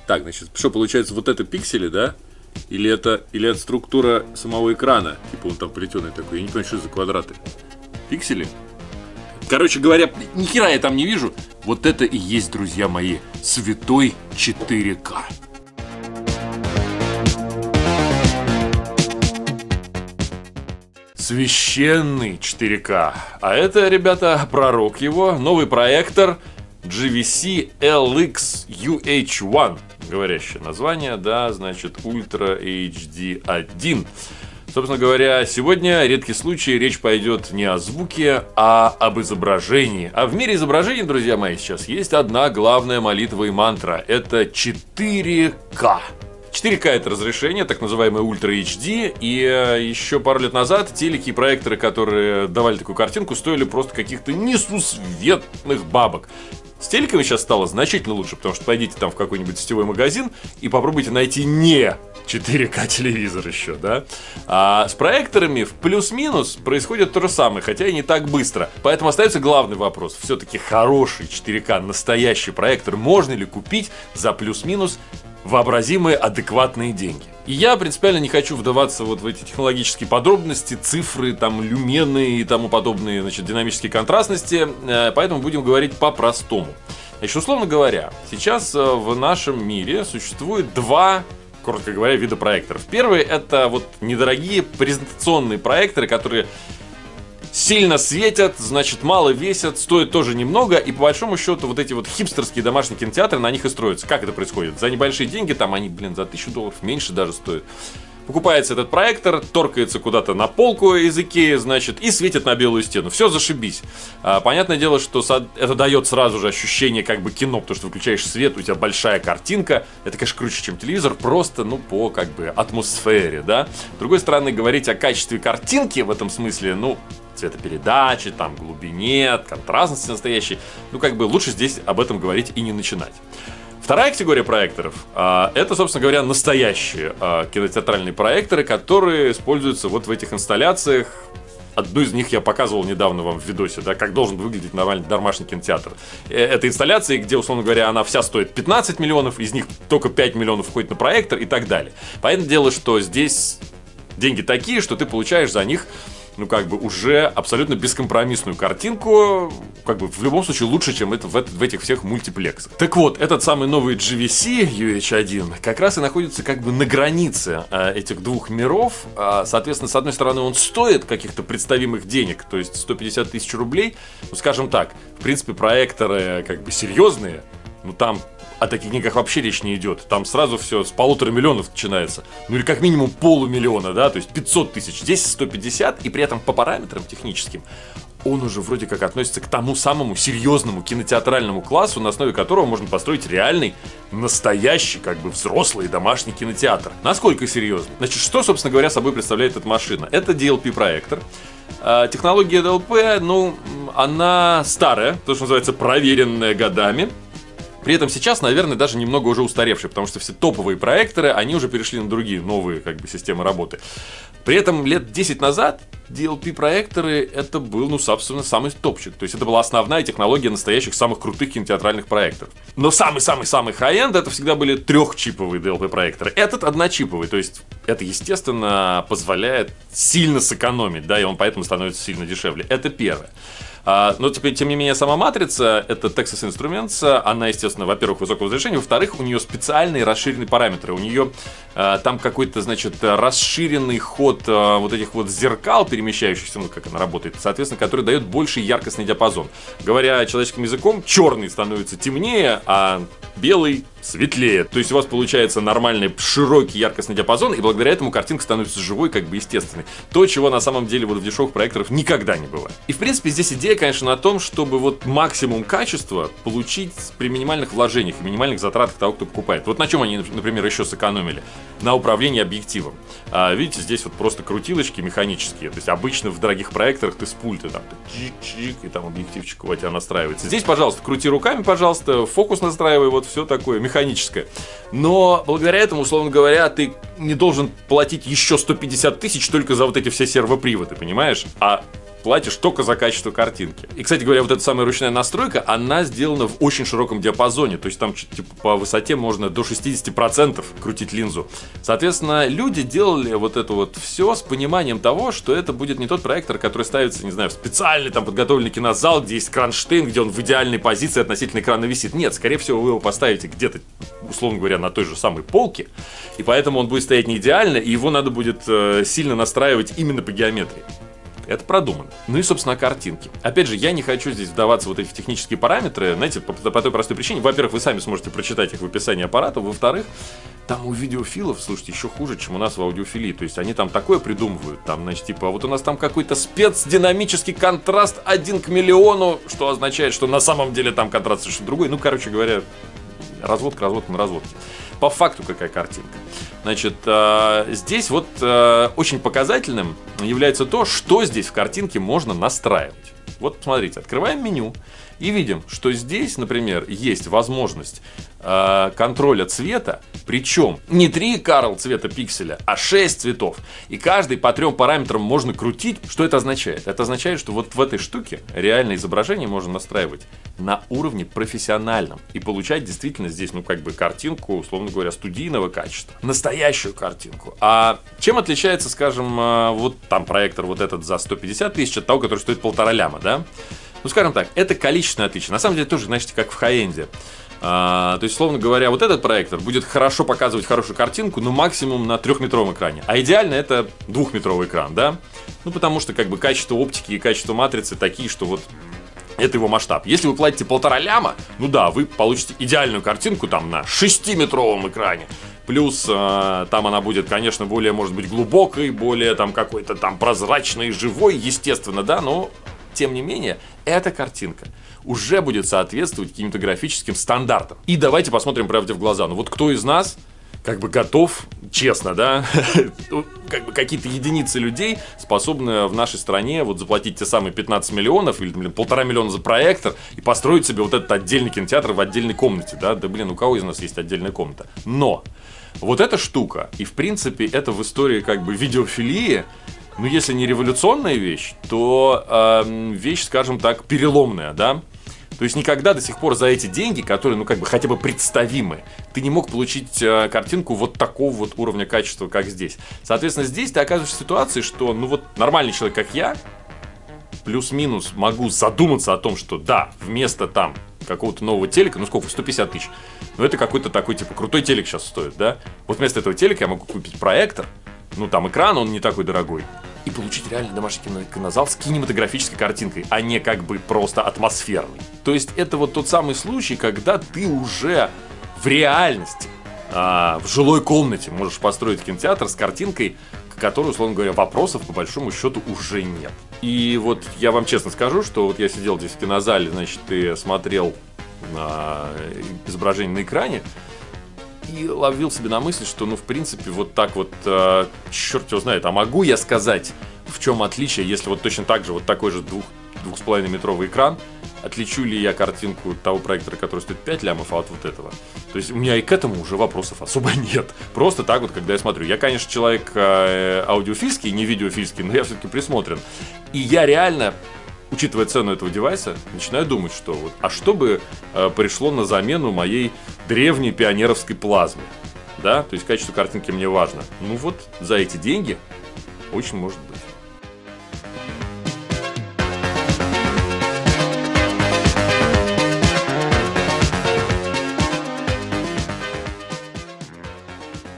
Так, значит, что получается, вот это пиксели, да? Или это структура самого экрана? Типа он там плетеный такой. Я не понимаю, что это за квадраты. Пиксели? Короче говоря, ни хера я там не вижу. Вот это и есть, друзья мои, святой 4К. Священный 4К. А это, ребята, пророк его. Новый проектор GVC LX UH1. Говорящее название, да, значит, Ultra HD 1. Собственно говоря, сегодня редкий случай, речь пойдет не о звуке, а об изображении. А в мире изображений, друзья мои, сейчас есть одна главная молитва и мантра. Это 4К. 4К это разрешение, так называемое Ultra HD. И еще пару лет назад телеки и проекторы, которые давали такую картинку, стоили просто каких-то несусветных бабок. С телеками сейчас стало значительно лучше, потому что пойдите там в какой-нибудь сетевой магазин и попробуйте найти не 4К телевизор еще, да? А с проекторами в плюс-минус происходит то же самое, хотя и не так быстро. Поэтому остается главный вопрос. Все-таки хороший 4К, настоящий проектор можно ли купить за плюс-минус вообразимые адекватные деньги? И я принципиально не хочу вдаваться вот в эти технологические подробности, цифры, там, люмены и тому подобные, значит, динамические контрастности, поэтому будем говорить по-простому. Значит, условно говоря, сейчас в нашем мире существует два, коротко говоря, вида проекторов. Первый — это вот недорогие презентационные проекторы, которые сильно светят, значит, мало весят, стоят тоже немного, и по большому счету вот эти вот хипстерские домашние кинотеатры на них и строятся. Как это происходит? За небольшие деньги, там они, за $1000, меньше даже стоят. Покупается этот проектор, торкается куда-то на полку из Икеи, значит, и светит на белую стену. Все, зашибись. Понятное дело, что это дает сразу же ощущение как бы кино, потому что выключаешь свет, у тебя большая картинка. Это, конечно, круче, чем телевизор, просто, ну, по как бы атмосфере, да. С другой стороны, говорить о качестве картинки в этом смысле, ну, цветопередачи, там, глубине, контрастности настоящей, ну, как бы лучше здесь об этом говорить и не начинать. Вторая категория проекторов — это, собственно говоря, настоящие кинотеатральные проекторы, которые используются вот в этих инсталляциях. Одну из них я показывал недавно вам в видосе, да, как должен выглядеть нормальный домашний кинотеатр. Это инсталляции, где, условно говоря, она вся стоит 15 миллионов, из них только 5 миллионов входит на проектор и так далее. Понятное дело, что здесь деньги такие, что ты получаешь за них, ну, как бы, уже абсолютно бескомпромиссную картинку, как бы, в любом случае, лучше, чем это в этих всех мультиплексах. Так вот, этот самый новый GVC UH1 как раз и находится, как бы, на границе этих двух миров. Соответственно, с одной стороны, он стоит каких-то представимых денег, то есть 150 тысяч рублей. Ну, скажем так, в принципе, проекторы, как бы, серьезные, ну, там о таких деньгах вообще речь не идет. Там сразу все с 1,5 миллиона начинается. Ну или как минимум 500 000, да, то есть 500 тысяч. Здесь 150, и при этом по параметрам техническим он уже вроде как относится к тому самому серьезному кинотеатральному классу, на основе которого можно построить реальный, настоящий, как бы взрослый домашний кинотеатр. Насколько серьезно? Значит, что, собственно говоря, собой представляет эта машина? Это DLP-проектор. Технология DLP, ну, она старая, то, что называется, проверенная годами. При этом сейчас, наверное, даже немного уже устаревшие, потому что все топовые проекторы, они уже перешли на другие новые, как бы, системы работы. При этом лет 10 назад DLP-проекторы это был, ну, собственно, самый топчик. То есть это была основная технология настоящих самых крутых кинотеатральных проекторов. Но самый-самый-самый хай-энд это всегда были трехчиповые DLP-проекторы. Этот одночиповый, то есть это, естественно, позволяет сильно сэкономить, да, и он поэтому становится сильно дешевле. Это первое. Но теперь, тем не менее, сама матрица, это Texas Instruments, она, естественно, во-первых, высокого разрешения, во-вторых, у нее специальные расширенные параметры. У нее там какой-то, значит, расширенный ход вот этих вот зеркал, перемещающихся, ну, как она работает, соответственно, который дает больший яркостный диапазон. Говоря человеческим языком, черный становится темнее, а белый светлее. То есть у вас получается нормальный широкий яркостный диапазон, и благодаря этому картинка становится живой, как бы естественной. То, чего на самом деле вот в дешевых проекторах никогда не бывает. И в принципе здесь идея, конечно, на том, чтобы вот максимум качества получить при минимальных вложениях и минимальных затратах того, кто покупает. Вот на чем они, например, еще сэкономили? На управлении объективом. Видите, здесь вот просто крутилочки механические. То есть обычно в дорогих проекторах ты с пульта там чик-чик, и там объективчик у тебя настраивается. Здесь, пожалуйста, крути руками, пожалуйста, фокус настраивай, вот все такое механическое. Но благодаря этому, условно говоря, ты не должен платить еще 150 тысяч только за вот эти все сервоприводы, понимаешь? А платишь только за качество картинки. И, кстати говоря, вот эта самая ручная настройка, она сделана в очень широком диапазоне. То есть там типа по высоте можно до 60% крутить линзу. Соответственно, люди делали вот это вот все с пониманием того, что это будет не тот проектор, который ставится, не знаю, в специальный там подготовленный кинозал, где есть кронштейн, где он в идеальной позиции относительно экрана висит. Нет, скорее всего, вы его поставите где-то, условно говоря, на той же самой полке, и поэтому он будет стоять не идеально, и его надо будет сильно настраивать именно по геометрии. Это продумано. Ну и, собственно, картинки. Опять же, я не хочу здесь вдаваться в вот эти технические параметры, знаете, по той простой причине. Во-первых, вы сами сможете прочитать их в описании аппарата. Во-вторых, там у видеофилов, слушайте, еще хуже, чем у нас в аудиофилии. То есть они там такое придумывают. Там, значит, типа, вот у нас там какой-то спецдинамический контраст 1 к миллиону, что означает, что на самом деле там контраст совершенно другой. Ну, короче говоря, разводка на разводке. По факту какая картинка. Значит, здесь вот очень показательным является то, что здесь в картинке можно настраивать. Вот смотрите, открываем меню и видим, что здесь, например, есть возможность контроля цвета, причем не 3 Карл цвета пикселя, а 6 цветов. И каждый по 3 параметрам можно крутить. Что это означает? Это означает, что вот в этой штуке реальное изображение можно настраивать на уровне профессиональном и получать действительно здесь, ну, как бы картинку, условно говоря, студийного качества. Настоящую картинку. А чем отличается, скажем, вот там проектор вот этот за 150 тысяч от того, который стоит 1,5 ляма, да? Ну, скажем так, это количественное отличие. На самом деле тоже, знаете, как в хай-энде. То есть, условно говоря, вот этот проектор будет хорошо показывать хорошую картинку, но максимум на 3-метровом экране. А идеально это 2-метровый экран, да? Ну, потому что как бы качество оптики и качество матрицы такие, что вот это его масштаб. Если вы платите 1,5 ляма, ну да, вы получите идеальную картинку там на 6-метровом экране. Плюс там она будет, конечно, более, может быть, глубокой, более там какой-то там прозрачной, живой, естественно, да, но тем не менее, эта картинка уже будет соответствовать кинематографическим стандартам. И давайте посмотрим правде в глаза. Ну вот кто из нас как бы готов, честно, да, как бы какие-то единицы людей способны в нашей стране вот заплатить те самые 15 миллионов или 1,5 миллиона за проектор и построить себе вот этот отдельный кинотеатр в отдельной комнате, да? Да блин, у кого из нас есть отдельная комната? Но вот эта штука, и в принципе это в истории как бы видеофилии, ну если не революционная вещь, то вещь, скажем так, переломная, да? То есть никогда до сих пор за эти деньги, которые, ну, как бы хотя бы представимы, ты не мог получить картинку вот такого вот уровня качества, как здесь. Соответственно, здесь ты оказываешься в ситуации, что, ну, вот нормальный человек, как я, плюс-минус могу задуматься о том, что да, вместо там какого-то нового телека, ну, сколько, 150 тысяч, ну, это какой-то такой, типа, крутой телек сейчас стоит, да? Вот вместо этого телека я могу купить проектор, ну, там экран, он не такой дорогой, и получить реально домашний кинозал с кинематографической картинкой, а не как бы просто атмосферный. То есть это вот тот самый случай, когда ты уже в реальности, в жилой комнате можешь построить кинотеатр с картинкой, к которой, условно говоря, вопросов по большому счету уже нет. И вот я вам честно скажу, что вот я сидел здесь в кинозале, значит, и смотрел на изображение на экране, и ловил себе на мысли, что, ну, в принципе, вот так вот, черт его знает, а могу я сказать, в чем отличие, если вот точно так же, вот такой же 2,5-метровый экран, отличу ли я картинку того проектора, который стоит 5 лямов, от вот этого? То есть у меня и к этому уже вопросов особо нет. Просто так вот, когда я смотрю. Я, конечно, человек аудиофильский, не видеофильский, но я все-таки присмотрен. И я реально, учитывая цену этого девайса, начинаю думать, что вот, а что бы пришло на замену моей древней пионеровской плазме, да, то есть качество картинки мне важно. Ну вот, за эти деньги очень может быть.